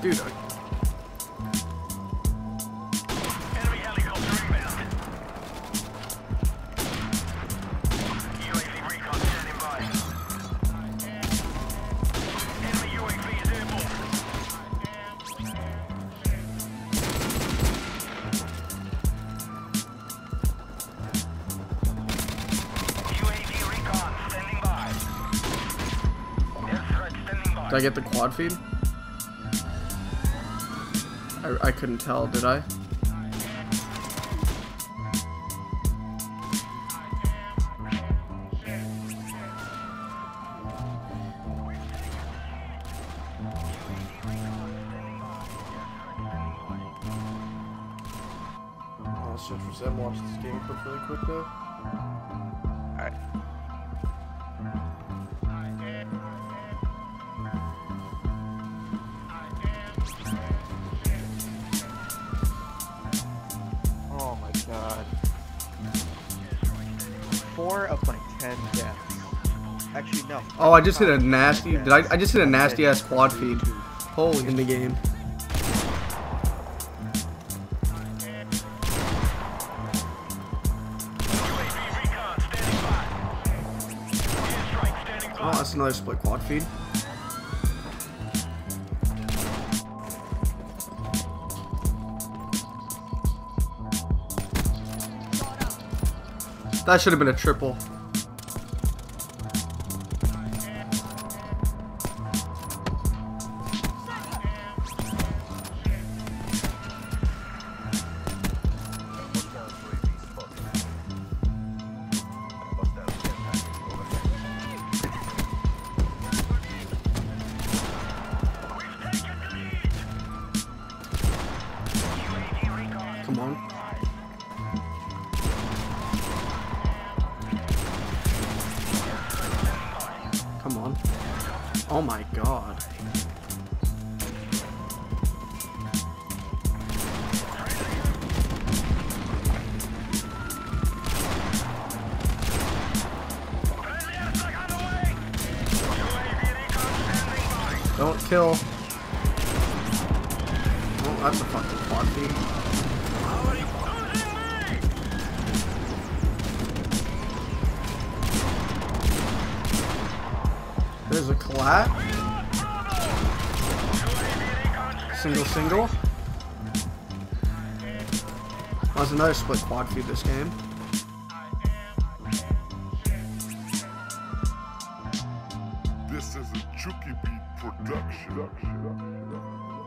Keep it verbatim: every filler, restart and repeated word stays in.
Dude, I... Enemy helicopter inbound. U A V recon standing by. Enemy U A V is airborne. U A V recon standing by. Air threat standing by. Did I get the quad feed? I, I couldn't tell, did I? I'll search for Zeb, watch this game clip really quick though. Alright. Oh my god. Four of my ten deaths. Actually, no. Oh, I just hit a nasty. Did I? I just hit a nasty ass quad feed. Holy in the game. Oh, that's another split quad feed. That should have been a triple. Come on. Come on. Oh my god. Don't kill. Oh, that's a fucking quad feed. There's a collat. Single, single. Oh, there's another split quad feed this game. This is a Chucky Beat production.